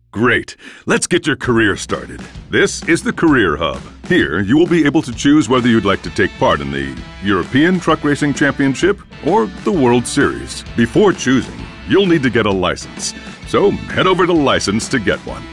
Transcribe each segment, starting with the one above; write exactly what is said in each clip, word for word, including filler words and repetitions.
Great. Let's get your career started. This is the Career Hub. Here, you will be able to choose whether you'd like to take part in the European Truck Racing Championship or the World Series. Before choosing, you'll need to get a license. So head over to License to get one.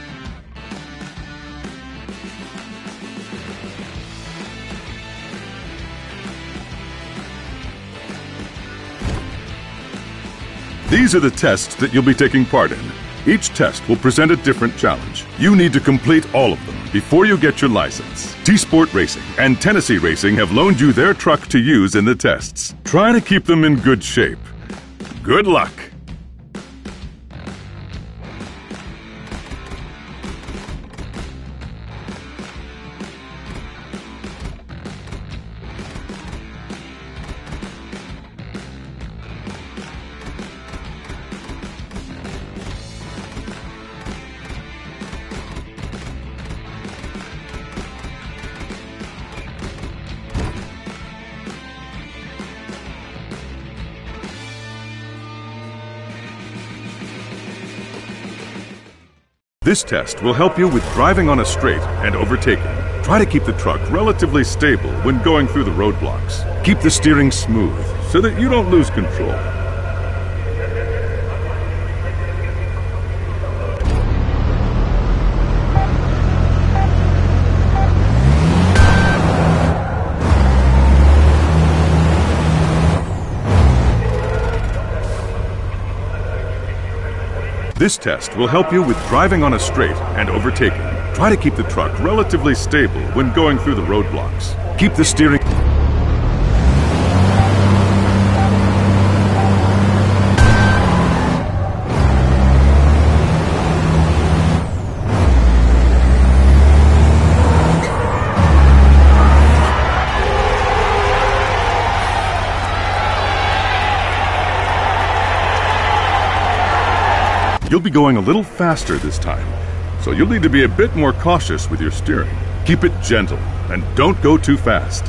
These are the tests that you'll be taking part in. Each test will present a different challenge. You need to complete all of them before you get your license. T-Sport Racing and Tennessee Racing have loaned you their truck to use in the tests. Try to keep them in good shape. Good luck! This test will help you with driving on a straight and overtaking. Try to keep the truck relatively stable when going through the roadblocks. Keep the steering smooth so that you don't lose control. This test will help you with driving on a straight and overtaking. Try to keep the truck relatively stable when going through the roadblocks. Keep the steering... You'll be going a little faster this time, so you'll need to be a bit more cautious with your steering. Keep it gentle and don't go too fast.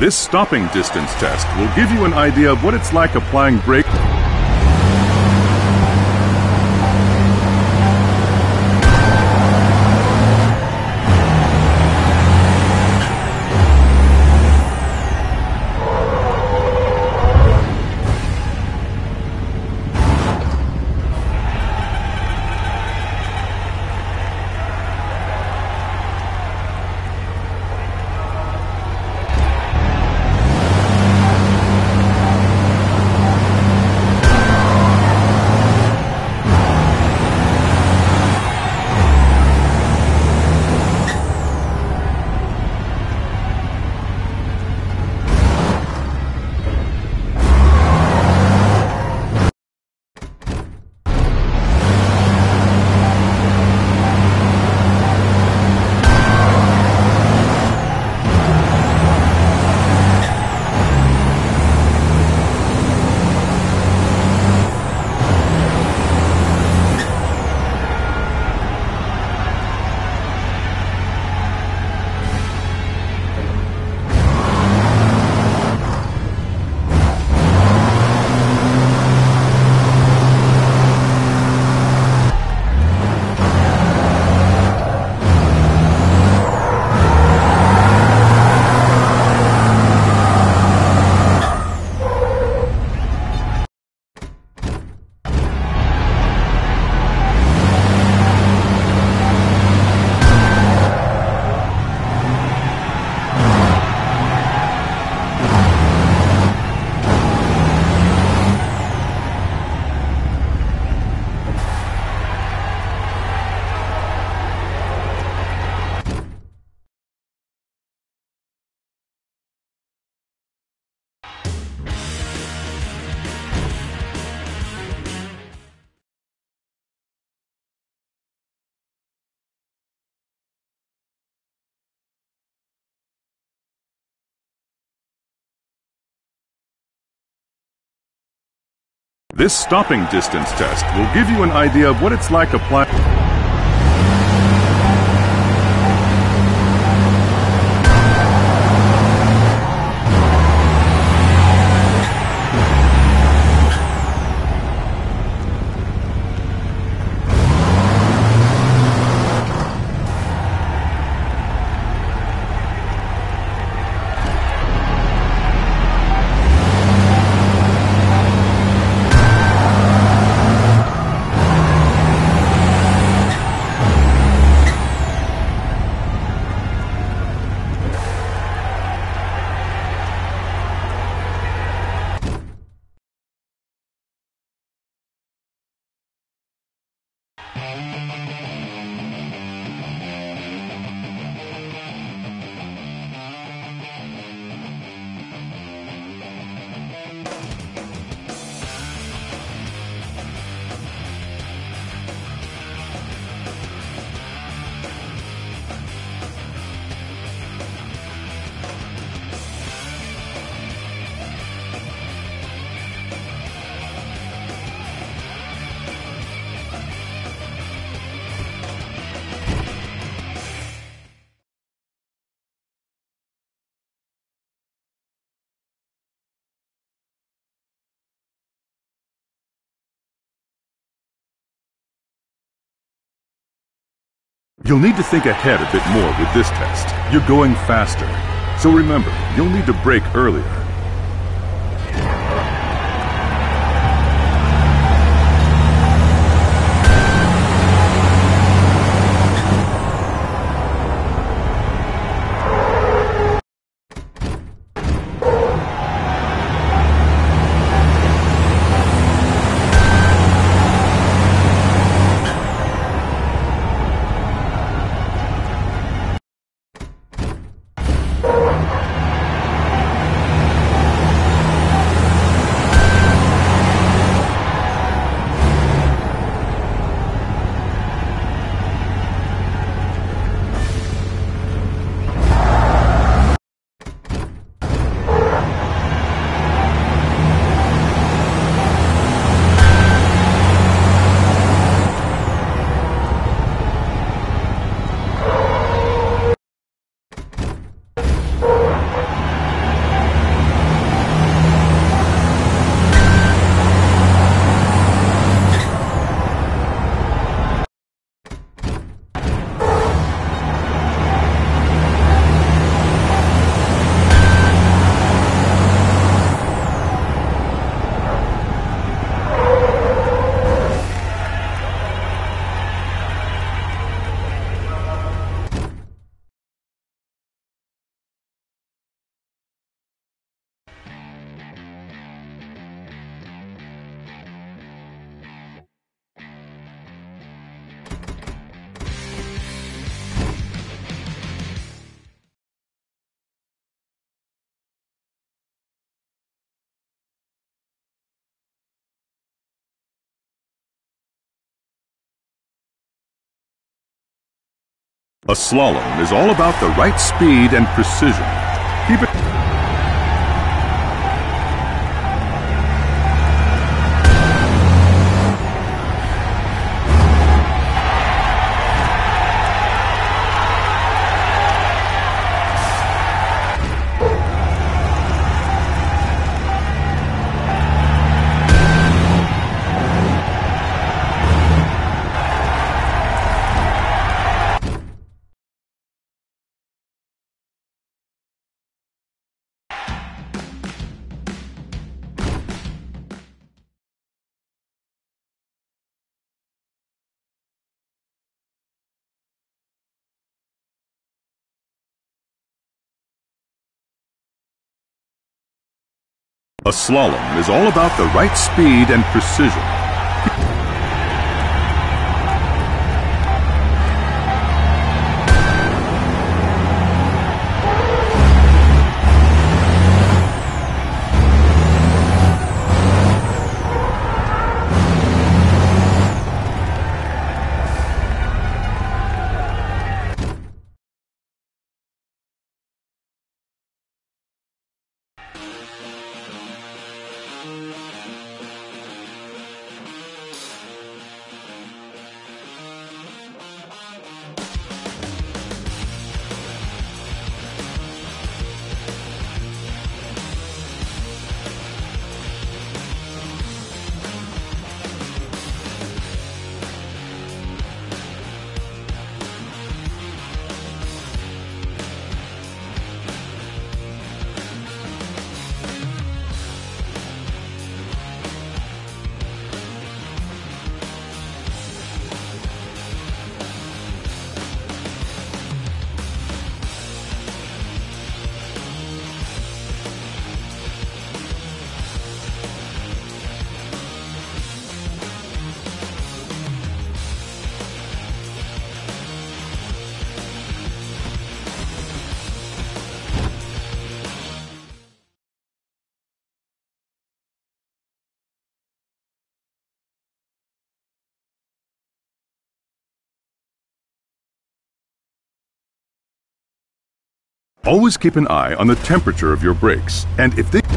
This stopping distance test will give you an idea of what it's like applying brake. This stopping distance test will give you an idea of what it's like applying. You'll need to think ahead a bit more with this test. You're going faster. So remember, you'll need to brake earlier. A slalom is all about the right speed and precision. Keep it... A slalom is all about the right speed and precision. Always keep an eye on the temperature of your brakes, and if they...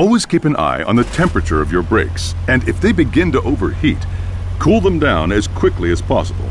Always keep an eye on the temperature of your brakes, and if they begin to overheat, cool them down as quickly as possible.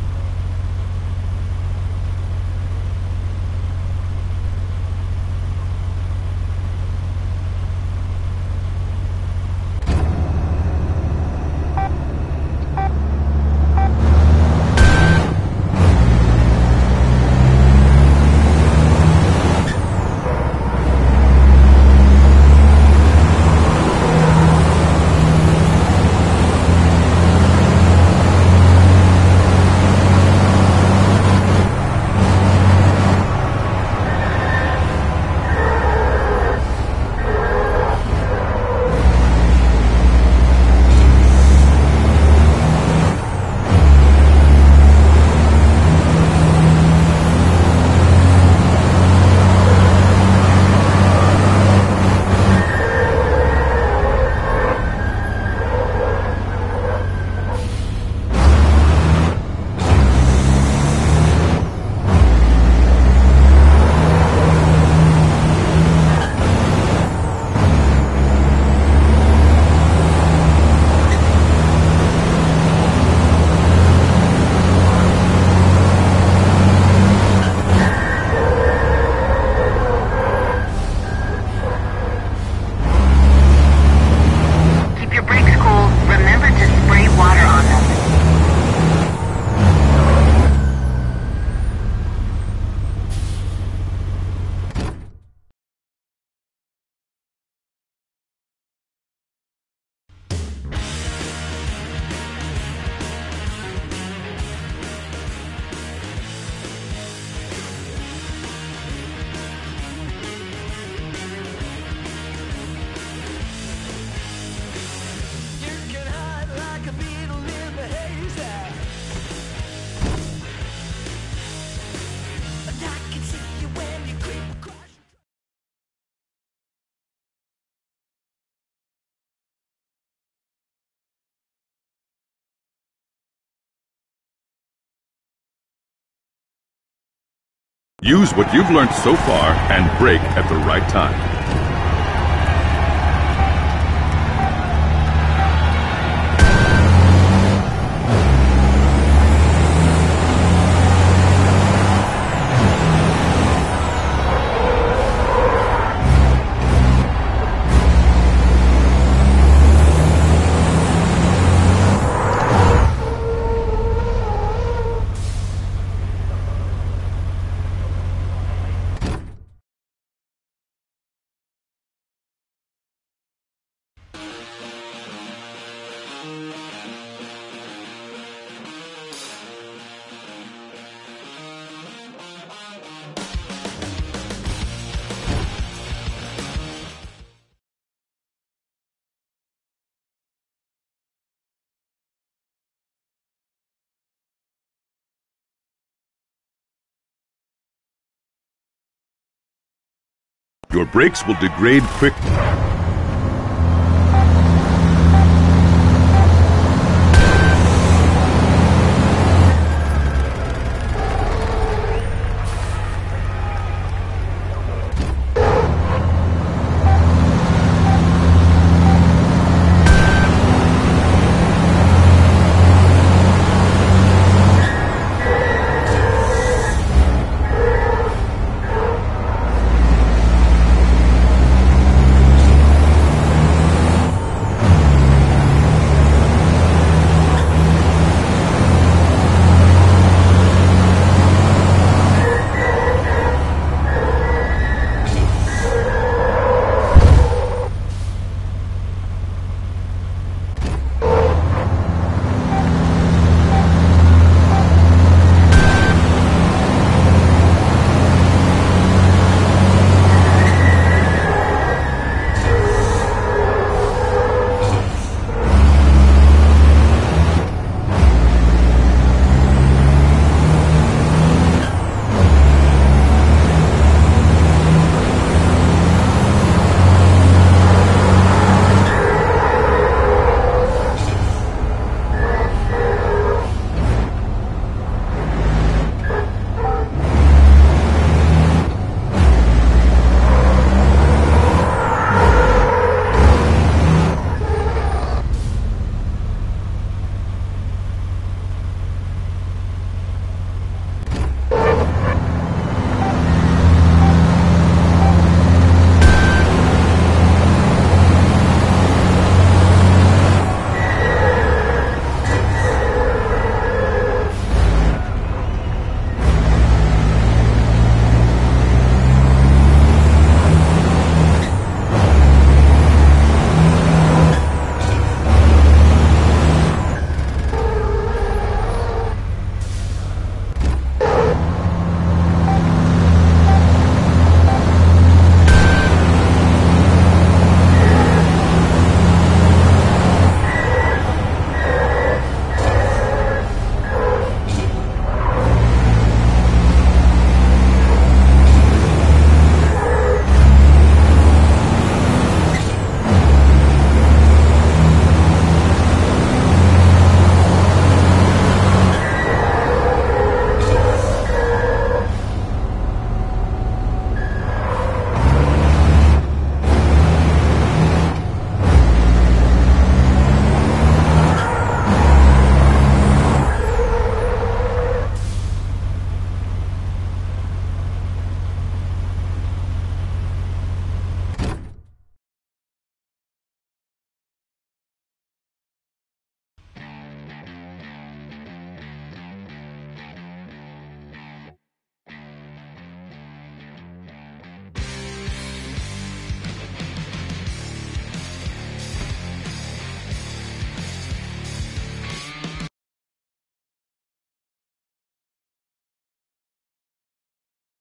Use what you've learned so far and brake at the right time. Your brakes will degrade quickly.